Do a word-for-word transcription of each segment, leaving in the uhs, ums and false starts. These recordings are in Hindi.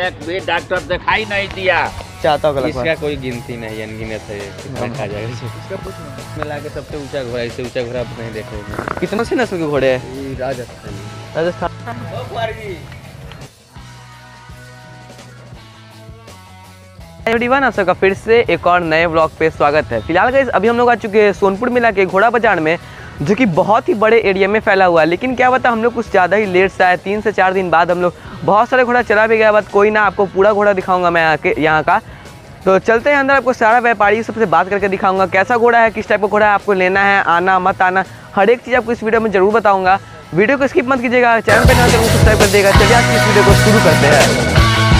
भी डॉक्टर दिखाई नहीं दिया। चाहता हूँ इसका कोई गिनती नहीं है, अनगिनत है, कितना खा जाएगा इसका कुछ नहीं। मिला के सबसे ऊंचा घोड़ा, इससे ऊंचा घोड़ा आप नहीं देखोगे। कितने से नस्ल के घोड़े हैं? राजस्थान राजस्थान। एवरीवन, आप सबका फिर से एक और नए व्लॉग पे स्वागत है। फिलहाल गाइस अभी हम लोग आ चुके हैं सोनपुर मेला के घोड़ा बाजार में, जो कि बहुत ही बड़े एरिया में फैला हुआ है। लेकिन क्या बता, हम लोग कुछ ज़्यादा ही लेट से आए। तीन से चार दिन बाद हम लोग बहुत सारे घोड़ा चला भी गया। बट कोई ना, आपको पूरा घोड़ा दिखाऊंगा मैं आके यहाँ का। तो चलते हैं अंदर, आपको सारा व्यापारी सबसे बात करके दिखाऊंगा कैसा घोड़ा है, किस टाइप का घोड़ा है, आपको लेना है, आना मत आना, हर एक चीज़ आपको इस वीडियो में जरूर बताऊँगा। वीडियो को स्किप मत कीजिएगा, चैनल पर नया तो सब्सक्राइब कर देगा। चलिए आज की इस वीडियो को शुरू करते हैं।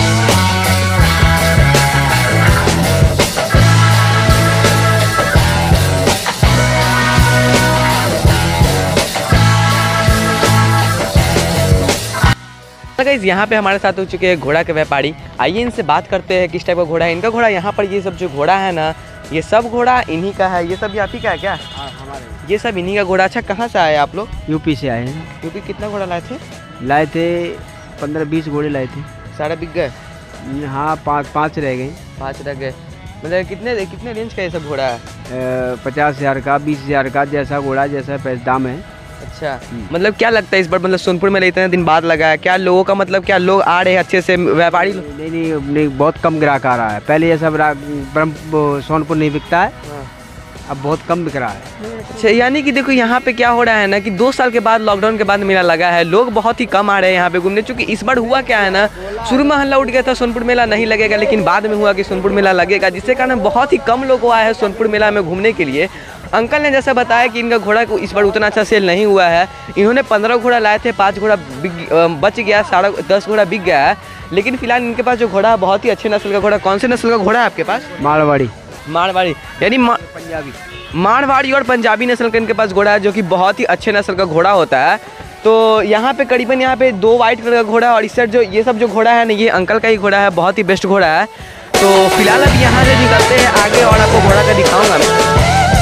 गाइस यहाँ पे हमारे साथ हो चुके हैं घोड़ा के व्यापारी। आइए इनसे बात करते हैं किस टाइप का घोड़ा है इनका। घोड़ा यहाँ पर ये सब जो घोड़ा है ना, ये सब घोड़ा इन्हीं का है। ये सब भी आप ही का है क्या? हाँ, हमारे ये सब इन्हीं का घोड़ा। अच्छा, कहाँ से आए आप लोग? यूपी से आए हैं। यूपी कितना घोड़ा लाए थे? लाए थे पंद्रह बीस घोड़े लाए थे। सारे बिक गए? हाँ, पाँच पाँच रह गए। पाँच रह गए। मतलब कितने कितने रेंज का ये सब घोड़ा है? पचास हज़ार का, बीस हज़ार का, जैसा घोड़ा जैसा पैसा दाम है। अच्छा, मतलब क्या लगता है इस बार, मतलब सोनपुर में इतने दिन बाद लगा है, क्या लोगों का मतलब क्या लोग आ रहे हैं अच्छे से? व्यापारी नहीं नहीं, नहीं नहीं बहुत कम ग्राहक आ रहा है। पहले ये सब ब्रह्म सोनपुर नहीं बिकता है, अब बहुत कम बिक रहा है। अच्छा, यानी कि देखो यहाँ पे क्या हो रहा है ना कि दो साल के बाद, लॉकडाउन के बाद मेला लगा है, लोग बहुत ही कम आ रहे हैं यहाँ पे घूमने। चूँकि इस बार हुआ क्या है ना, शुरू में हल्ला उठ गया था सोनपुर मेला नहीं लगेगा, लेकिन बाद में हुआ कि सोनपुर मेला लगेगा, जिसके कारण बहुत ही कम लोग आए हैं सोनपुर मेला में घूमने के लिए। अंकल ने जैसा बताया कि इनका घोड़ा को इस बार उतना अच्छा सेल नहीं हुआ है। इन्होंने पंद्रह घोड़ा लाए थे, पाँच घोड़ा बच गया, साढ़े दस घोड़ा बिक गया है। लेकिन फिलहाल इनके पास जो घोड़ा है बहुत ही अच्छे नस्ल का घोड़ा। कौन से नस्ल का घोड़ा है आपके पास? मारवाड़ी। मारवाड़ी यानी पंजाबी। मारवाड़ी और पंजाबी नस्ल का इनके पास घोड़ा है, जो कि बहुत ही अच्छे नस्ल का घोड़ा होता है। तो यहाँ पे करीबन यहाँ पे दो वाइट कलर का घोड़ा है, और इस साइड जो ये सब जो घोड़ा है ना, ये अंकल का ही घोड़ा है, बहुत ही बेस्ट घोड़ा है। तो फिलहाल अब यहाँ से निकलते हैं आगे और आपको घोड़ा का दिखाऊंगा मैं।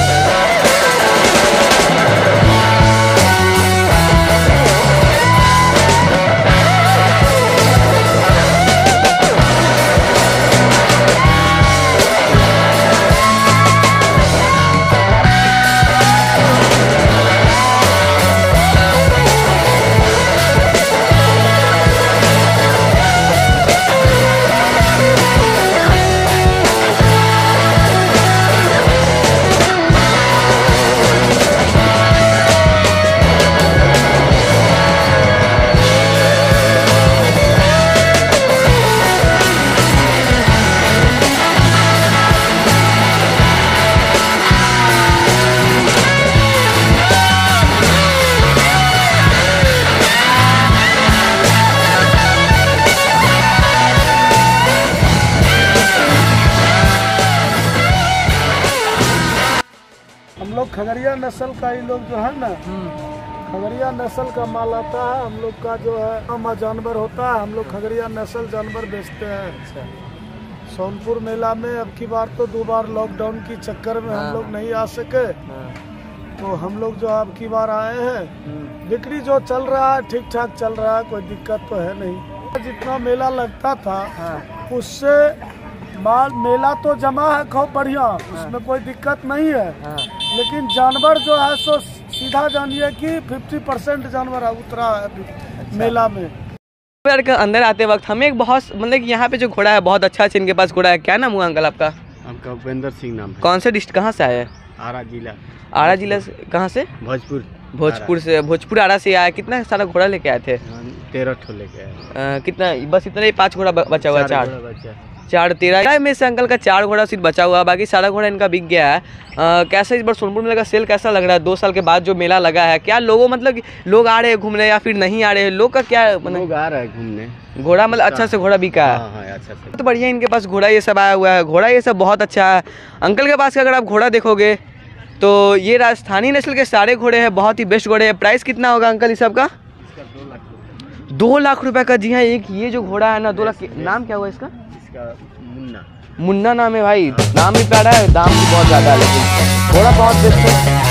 हम लोग खगड़िया नस्ल का ही लोग जो है ना, खगड़िया नस्ल का माल आता है। हम लोग का जो है अमा जानवर होता है, हम लोग खगड़िया नस्ल जानवर बेचते हैं। सोनपुर मेला में अब की बार तो दो बार लॉकडाउन की चक्कर में हम लोग नहीं आ सके, तो हम लोग जो अब की बार आए हैं। बिक्री जो चल रहा है ठीक ठाक चल रहा है, कोई दिक्कत तो है नहीं। जितना मेला लगता था उससे माल मेला तो जमा है खूब बढ़िया, उसमें कोई दिक्कत नहीं है। लेकिन जानवर जो है सो सीधा जानिए कि पचास परसेंट जानवर उतरा है अभी मेला में। अंदर आते वक्त हमें एक बहुत मतलब यहाँ पे जो घोड़ा है बहुत अच्छा है, इनके पास घोड़ा है। क्या नाम हुआ अंकल आपका? आपका उपेंद्र सिंह नाम है। कौन से डिस्ट्रिक्ट, कहाँ से आए? आरा जिला। आरा जिला से? कहाँ से? भोजपुर। भोजपुर से, भोजपुर आरा से आया। कितना सारा घोड़ा लेके आए थे? तेरह ठो लेके आए। कितना, बस इतना ही? पाँच घोड़ा बचा हुआ? चार बचा चार तेरह में से अंकल का चार घोड़ा सिर्फ बचा हुआ, बाकी सारा घोड़ा इनका बिक गया है। आ, कैसा इस बार सोनपुर मेला का सेल कैसा लग रहा है? दो साल के बाद जो मेला लगा है, क्या लोगों मतलब लोग आ रहे हैं घूमने या फिर नहीं आ रहे हैं? लोग का क्या मतलब? लोग आ रहा है घूमने। घोड़ा मतलब अच्छा से घोड़ा बिका है? हाँ, हाँ, अच्छा से। तो बढ़िया इनके पास घोड़ा ये सब आया हुआ है। घोड़ा ये सब बहुत अच्छा है। अंकल के पास अगर आप घोड़ा देखोगे तो ये राजस्थानी नस्ल के सारे घोड़े हैं, बहुत ही बेस्ट घोड़े हैं। प्राइस कितना होगा अंकल इस सब का? दो लाख रुपए का। जी हाँ, एक ये जो घोड़ा है ना दो लाख। नाम क्या हुआ इसका? इसका मुन्ना। मुन्ना नाम है भाई। नाम भी प्यारा है, दाम भी बहुत ज़्यादा है, लेकिन घोड़ा बहुत बेस्ट है।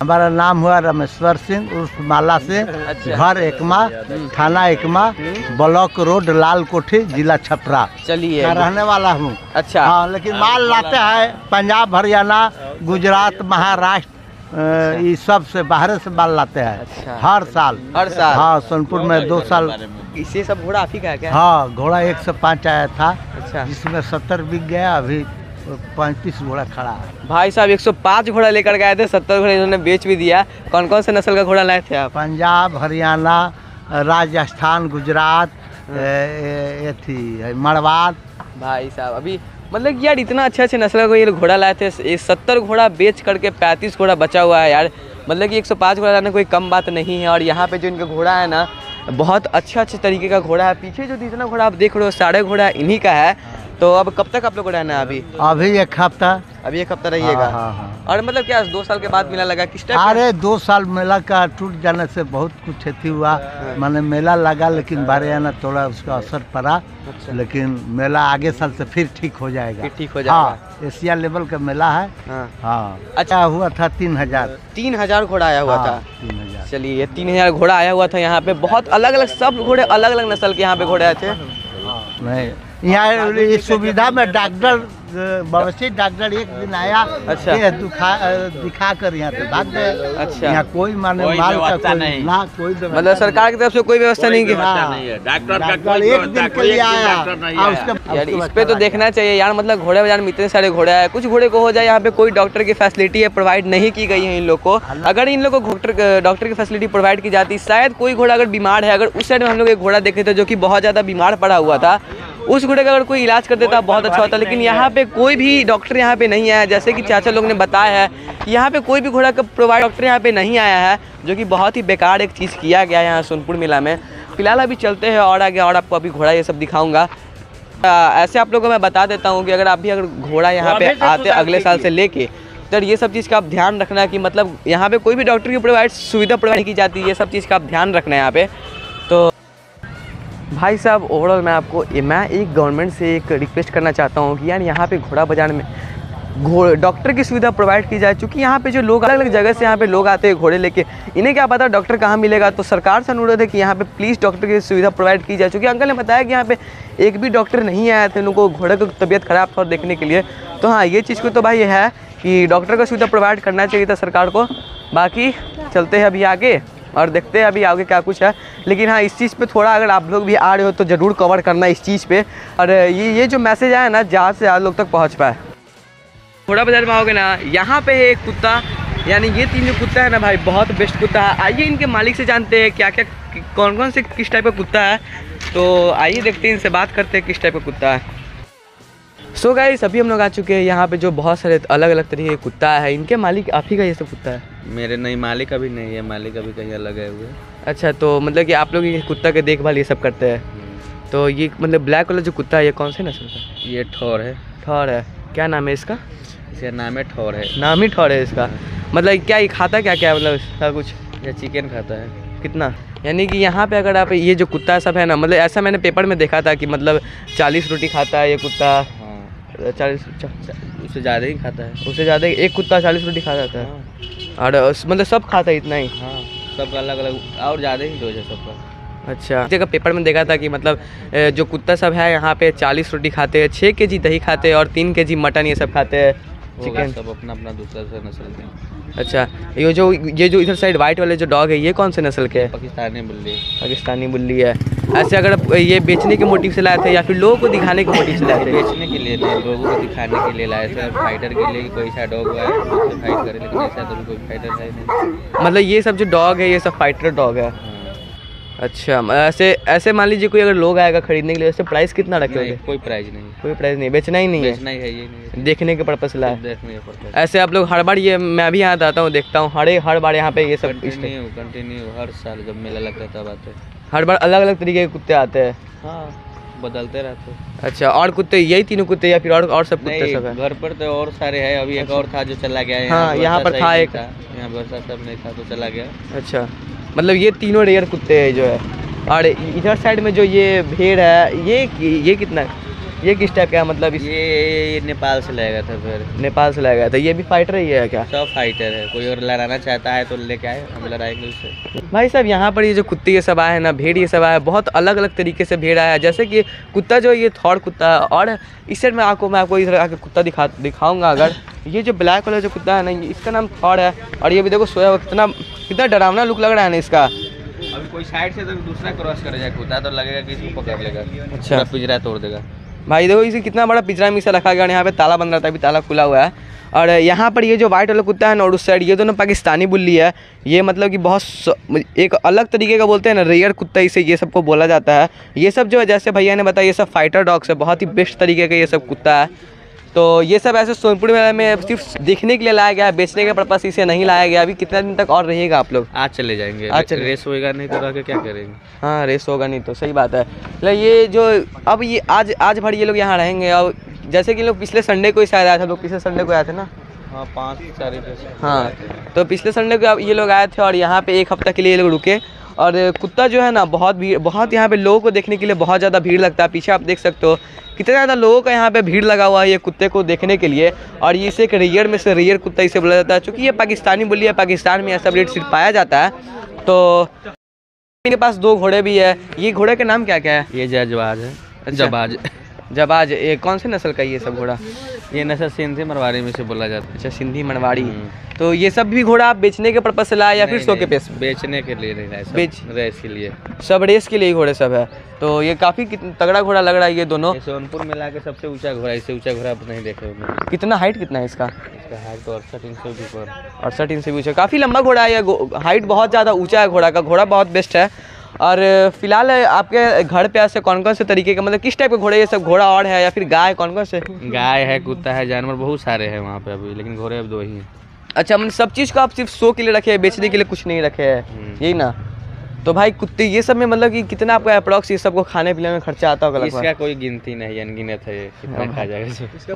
हमारा नाम हुआ रमेश्वर सिंह उर्फ माला सिंह। घर एकमा, थाना एकमा, ब्लॉक रोड, लाल कोठी, जिला छपरा। चलिए, मैं रहने वाला हूँ। अच्छा। हाँ, लेकिन माल लाते हैं पंजाब, हरियाणा, गुजरात, महाराष्ट्र, अ, ये सब से बाहर से माल लाते हैं। अच्छा। हर साल हर साल? हाँ, सोनपुर में दो साल। इसे सब घोड़ा आप ही का है क्या? हाँ, घोड़ा एक सौ पाँच आया था। अच्छा। जिसमें सत्तर बिक गया, अभी पैंतीस घोड़ा खड़ा है। भाई साहब एक सौ पाँच घोड़ा लेकर गए थे, सत्तर घोड़ा इन्होंने बेच भी दिया। कौन कौन से नस्ल का घोड़ा लाए थे आप? पंजाब, हरियाणा, राजस्थान, गुजरात, ये थी मड़वाद। भाई साहब अभी मतलब कि यार इतना अच्छे अच्छे नस्ल का ये लोग घोड़ा लाए थे, ये सत्तर घोड़ा बेच करके पैंतीस घोड़ा बचा हुआ है यार। मतलब कि एक सौ पाँच घोड़ा लाना कोई कम बात नहीं है। और यहाँ पे जो इनका घोड़ा है ना, बहुत अच्छे अच्छे तरीके का घोड़ा है। पीछे जो जितना घोड़ा आप देख रहे हो साढ़े घोड़ा इन्हीं का है। तो अब कब तक आप लोग को रहना है? अभी अभी एक हफ्ता। अभी एक हफ्ता रहिएगा? हाँ, हाँ, हाँ। और मतलब क्या दो साल के बाद मेला लगा किस टाइप? अरे दो साल मेला का टूट जाने से बहुत कुछ क्षति हुआ। माने मेला लगा लेकिन बारे आना थोड़ा उसका असर पड़ा। अच्छा। लेकिन मेला आगे साल से फिर ठीक हो जाएगा। फिर ठीक हो जाएगा। हाँ, एशिया लेवल का मेला है। हाँ। हाँ। अच्छा हुआ था तीन हजार तीन हजार घोड़ा आया हुआ हाँ, था। तीन हजार चलिए, ये तीन हजार घोड़ा आया हुआ था यहाँ पे। बहुत अलग अलग सब घोड़े अलग अलग नस्ल के यहाँ पे घोड़े आए थे। नहीं, यहाँ इस सुविधा में डॉक्टर मवेशी डॉक्टर एक दिन आया। अच्छा। ये दुखा दिखा कर यहाँ से भाग गए। अच्छा। यहाँ कोई माने माल का कोई नहीं ना, कोई व्यवस्था मतलब सरकार की तरफ से कोई व्यवस्था नहीं की? डॉक्टर एक दिन के लिए आया। और उसके- यार इस पे तो देखना चाहिए यार। मतलब घोड़े बाजार में इतने सारे घोड़े हैं, कुछ घोड़े को हो जाए यहाँ पे कोई डॉक्टर की फैसिलिटी है प्रोवाइड नहीं की गई है इन लोग को। अगर इन लोग को डॉक्टर डॉक्टर की फैसिलिटी प्रोवाइड की जाती, शायद कोई घोड़ा अगर बीमार है, अगर उस साइड में हम लोग एक घोड़ा देखे थे जो कि बहुत ज़्यादा बीमार पड़ा हुआ था, उस घोड़े का अगर कोई इलाज कर देता बहुत अच्छा होता। लेकिन यहाँ पे कोई भी डॉक्टर यहाँ पे नहीं आया। जैसे कि चाचा लोग ने बताया है कि यहाँ पे कोई भी घोड़ा का प्रोवाइड डॉक्टर यहाँ पे नहीं आया है, जो कि बहुत ही बेकार एक चीज़ किया गया है यहाँ सोनपुर मेला में। फिलहाल अभी चलते हैं और आगे, और आपको अभी घोड़ा ये सब दिखाऊंगा। ऐसे आप लोगों को मैं बता देता हूँ कि अगर आप भी अगर घोड़ा यहाँ पे आते अगले साल से लेके, तो ये सब चीज़ का आप ध्यान रखना कि मतलब यहाँ पे कोई भी डॉक्टर की प्रोवाइड सुविधा प्रोवाइड की जाती है। ये सब चीज़ का आप ध्यान रखना है यहाँ पे। तो भाई साहब ओवरऑल मैं आपको मैं एक गवर्नमेंट से एक रिक्वेस्ट करना चाहता हूँ कि यार यहाँ पे घोड़ा बाजार में घोड़े डॉक्टर की सुविधा प्रोवाइड की जाए। क्योंकि यहाँ पे जो लोग अलग अलग जगह से यहाँ पे लोग आते हैं घोड़े लेके, इन्हें क्या पता डॉक्टर कहाँ मिलेगा। तो सरकार से अनुरोध है कि यहाँ पे प्लीज़ डॉक्टर की सुविधा प्रोवाइड की जाए। क्योंकि अंकल ने बताया कि यहाँ पे एक भी डॉक्टर नहीं आया थे उनको घोड़े की तबीयत खराब था और देखने के लिए। तो हाँ, ये चीज़ को तो भाई है कि डॉक्टर का सुविधा प्रोवाइड करना चाहिए था सरकार को। बाकी चलते हैं अभी आगे और देखते हैं अभी आगे क्या कुछ है। लेकिन हाँ, इस चीज़ पे थोड़ा अगर आप लोग भी आ रहे हो तो ज़रूर कवर करना इस चीज़ पे। और ये ये जो मैसेज आया ना, ज़्यादा से ज़्यादा लोग तक पहुँच पाए। घोड़ा बाजार में आओगे ना, यहाँ पे है एक कुत्ता, यानी ये तीन जो कुत्ता है ना भाई, बहुत बेस्ट कुत्ता है। आइए इनके मालिक से जानते हैं क्या क्या कौन कौन से किस टाइप का कुत्ता है। तो आइए देखते हैं, इनसे बात करते हैं किस टाइप का कुत्ता है। सो so गाइस, अभी हम लोग आ चुके हैं यहाँ पे जो बहुत सारे अलग अलग तरीके के कुत्ता है। इनके मालिक आप ही का ये सब कुत्ता है? मेरे नहीं, मालिक अभी नहीं है, मालिक अभी कहीं अलग है हुए। अच्छा, तो मतलब कि आप लोग ये कुत्ता के देखभाल ये सब करते हैं। तो ये मतलब ब्लैक वाला जो कुत्ता है ये कौन से नस्ल का? ये ठौर है। ठौर है? क्या नाम है इसका? इसका नाम है ठौर है। नाम ही ठौर है इसका? मतलब क्या ये खाता क्या क्या मतलब इसका कुछ? ये चिकन खाता है। कितना? यानी कि यहाँ पे अगर आप ये जो कुत्ता सब है ना, मतलब ऐसा मैंने पेपर में देखा था कि मतलब चालीस रोटी खाता है ये कुत्ता। हाँ, चालीस उससे ज़्यादा ही खाता है। उससे ज़्यादा एक कुत्ता चालीस रोटी खा जाता है? हाँ। और उस- मतलब सब खाता है इतना ही? हाँ, सब अलग अलग और ज़्यादा ही डोज है सबका। अच्छा, जगह पेपर में देखा था कि मतलब ए, जो कुत्ता सब है यहाँ पे चालीस रोटी खाते हैं, छः के जी दही खाते हैं और तीन के जी मटन ये सब खाते हैं, चिकन। सब अपना अपना दूसरा से नस्ल के। अच्छा, ये जो ये जो इधर साइड वाइट वाले जो डॉग है ये कौन से नस्ल के है? पाकिस्तानी बिल्ली। पाकिस्तानी बुल्ली है। ऐसे अगर आप ये बेचने के मोटिव से लाए थे या फिर लोगों को दिखाने के मोटिव से लाए थे? बेचने के लिए नहीं, लोगों को दिखाने के लिए लाए थे। और फाइटर के लिए कोई सा डॉग है उससे फाइट करे, लेकिन ऐसा तो कोई फाइटर है नहीं। मतलब ये सब जो डॉग है ये सब फाइटर डॉग है? हाँ। अच्छा, ऐसे ऐसे मान लीजिए कोई अगर लोग आएगा खरीदने के लिए, ऐसे प्राइस कितना रखे नहीं, होगे? कोई प्राइस नहीं। कोई प्राइस नहीं, बेचना ही नहीं है? बेचना ही है, ये नहीं देखने के पर्पज से लाए? देखने का पड़ता है। ऐसे आप लोग हर बार ये मैं भी यहाँ आता हूँ देखता हूँ हर हर बार यहाँ पे ये सब इस- कंटिन्यू कंटिन्यू हर साल जब मेला लगता है तब आते हैं। हर बार अलग अलग तरीके के कुत्ते आते हैं? हाँ, बदलते रहते हैं। अच्छा, और कुत्ते यही तीनों कुत्ते या फिर और और सब कुत्ते नहीं, सब है? घर पर तो और सारे हैं। अभी एक और था जो चला गया। हाँ, यहाँ पर वर्षा था सही एक। नहीं था, यहाँ वर्षा सब नहीं था तो चला गया। अच्छा, मतलब ये तीनों रेयर कुत्ते हैं जो है। और इधर साइड में जो ये भेड़ है ये ये कितना है? ये किस टाइप का है, मतलब इस... ये, ये नेपाल से लाया गया था, फिर नेपाल से लाया गया था। ये भी फाइटर ही है क्या? सब फाइटर है, कोई और लड़ाना चाहता है तो लेके आए, हम लड़ाएंगे उससे। भाई साहब यहाँ पर ये जो कुत्ते ये सब आए हैं ना, भेड़ ये सब आया है, बहुत अलग अलग तरीके से भेड़ आया है। जैसे कि कुत्ता जो ये थॉर कुत्ता है, और इस साइड में आपको मैं आपको इधर आके कुत्ता दिखा दिखाऊंगा। अगर ये जो ब्लैक कलर जो कुत्ता है ना, इसका नाम थॉर है। और ये भी देखो सोया हुआ, कितना कितना डरावना लुक लग रहा है ना इसका। अभी कोई साइड से तो दूसरा क्रॉस कर जाए कुत्ता तो लगेगा कि इसको पकड़ लेगा, अच्छा। पूरा पिंजरा तोड़ देगा। भाई देखो इसे कितना बड़ा पिंजरा में इसे रखा गया, और यहाँ पे ताला बंद रहता है, अभी ताला खुला हुआ है। और यहाँ पर ये जो वाइट वाला कुत्ता है ना, और उस साइड ये दोनों पाकिस्तानी बुल्ली है। ये मतलब कि बहुत एक अलग तरीके का बोलते हैं ना, रेयर कुत्ता इसे ये सबको बोला जाता है। ये सब जो है जैसे भैया ने बताया, ये सब फाइटर डॉग्स है, बहुत ही बेस्ट तरीके का ये सब कुत्ता है। तो ये सब ऐसे सोनपुर मेला में सिर्फ देखने के लिए लाया गया है, बेचने के पर्पस इसे नहीं लाया गया। अभी कितना दिन तक और रहेगा आप लोग? आज चले जाएंगे, आज चले- रेस होएगा नहीं तो रह के क्या करेंगे। हाँ रेस होगा नहीं तो, सही बात है। मतलब ये जो अब ये आज आज भर ये लोग यहाँ रहेंगे। और जैसे कि लोग पिछले संडे को ही शायद आए थे, लोग पिछले संडे को आए थे ना। हाँ पाँच साढ़े दस। हाँ तो पिछले संडे को ये लोग आए थे, और यहाँ पे एक हफ्ता के लिए ये लोग रुके। और कुत्ता जो है ना, बहुत भीड़, बहुत यहाँ पे लोगों को देखने के लिए बहुत ज़्यादा भीड़ लगता है। पीछे आप देख सकते हो कितना ज़्यादा लोगों का यहाँ पे भीड़ लगा हुआ है ये कुत्ते को देखने के लिए। और ये इसे एक रेयर में से रेयर कुत्ता इसे बोला जाता है, चूँकि ये पाकिस्तानी बुल्ली है, पाकिस्तान में ऐसा ब्रीड सिर्फ पाया जाता है। तो मेरे पास दो घोड़े भी है। ये घोड़े का नाम क्या क्या है? ये जजवाज है, अच्छा। जबाज। जबाज। ये कौन से नस्ल का ये सब घोड़ा? ये नस्ल सिंधी मरवाड़ी में से बोला जाता है। अच्छा सिंधी मनवाड़ी। तो ये सब भी घोड़ा आप बेचने के पर्पज से लाया या फिर नहीं, शो के नहीं, पेश? बेचने के लिए नहीं लाए, सब बेच- रेस के लिए। सब रेस के लिए ही घोड़े सब है। तो ये काफ़ी तगड़ा घोड़ा लग रहा है ये दोनों। ये सोनपुर में लाके सबसे ऊंचा घोड़ा, इससे ऊंचा घोड़ा आप नहीं देखे होंगे। कितना हाइट कितना है इसका? इसका हाइट तो अड़सठ इंच से भी ऊपर। अड़सठ इंच से भी ऊँचा, काफ़ी लंबा घोड़ा है ये। हाइट बहुत ज़्यादा ऊंचा है घोड़ा का, घोड़ा बहुत बेस्ट है। और फिलहाल आपके घर पे ऐसे कौन कौन से तरीके के, मतलब किस टाइप के घोड़े ये सब? घोड़ा और है या फिर गाय, कौन कौन से? गाय है, कुत्ता है, जानवर बहुत सारे हैं वहाँ पे अभी, लेकिन घोड़े अब दो ही हैं। अच्छा मतलब सब चीज़ को आप सिर्फ शो के लिए रखे हैं, बेचने के लिए कुछ नहीं रखे हैं, यही ना? तो भाई कुत्ते ये सब में मतलब कि कितना आपका अप्रॉक्स ये सबको खाने पीने में खर्चा आता होगा लगभग? इसका कोई गिनती नहीं, अनगिनत है, ये कितना खा जाएगा इसको।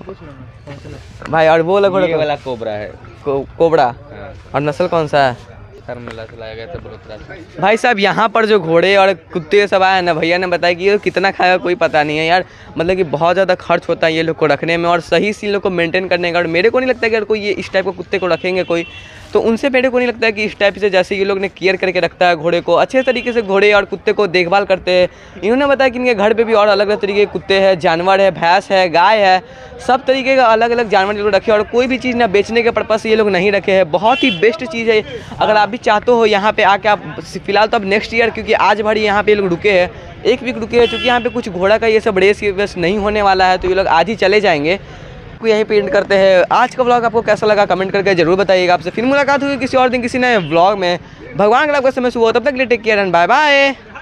भाई और वो वाला घोड़ा ये कौन- वाला कोबरा है। को, कोबरा। हाँ, और नस्ल कौन सा है? सर मेला से लाया गया था बड़ोदरा से। भाई साहब यहाँ पर जो घोड़े और कुत्ते सब आए ना, भैया ने बताया कि ये कितना खाएगा कोई पता नहीं है यार। मतलब कि बहुत ज़्यादा खर्च होता है ये लोग को रखने में, और सही से इन लोग को मेंटेन करने का। और मेरे को नहीं लगता कि अगर कोई ये इस टाइप के कुत्ते को रखेंगे कोई, तो उनसे मेरे को नहीं लगता है कि इस टाइप से जैसे ये लोग ने केयर करके रखता है घोड़े को, अच्छे तरीके से घोड़े और कुत्ते को देखभाल करते हैं। इन्होंने बताया कि इनके घर पे भी और अलग अलग तरीके के कुत्ते हैं, जानवर है, भैंस है, गाय है, सब तरीके का अलग अलग जानवर ये लोग रखे। और कोई भी चीज़ ना बेचने के पर्पज़ से ये लोग नहीं रखे हैं। बहुत ही बेस्ट चीज़ है। अगर आप भी चाहते हो यहाँ पे आके, आप फिलहाल तो अब नेक्स्ट ईयर, क्योंकि आज भर यहाँ पे ये लोग रुके हैं, एक वीक रुके हैं, क्योंकि यहाँ पे कुछ घोड़ा का ये सब रेस वेस नहीं होने वाला है, तो ये लोग आज ही चले जाएंगे। यहीं पे एंड करते हैं। आज का व्लॉग आपको कैसा लगा कमेंट करके जरूर बताइएगा। आपसे फिर मुलाकात होगी किसी और दिन किसी नए व्लॉग में। भगवान का आपका समय शुभ हो, तब तक के लिए take care and bye bye.